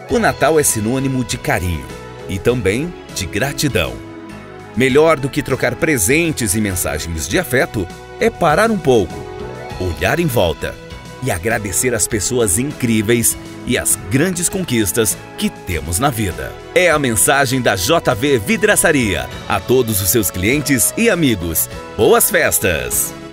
O Natal é sinônimo de carinho e também de gratidão. Melhor do que trocar presentes e mensagens de afeto é parar um pouco, olhar em volta e agradecer as pessoas incríveis e as grandes conquistas que temos na vida. É a mensagem da JV Vidraçaria a todos os seus clientes e amigos. Boas festas!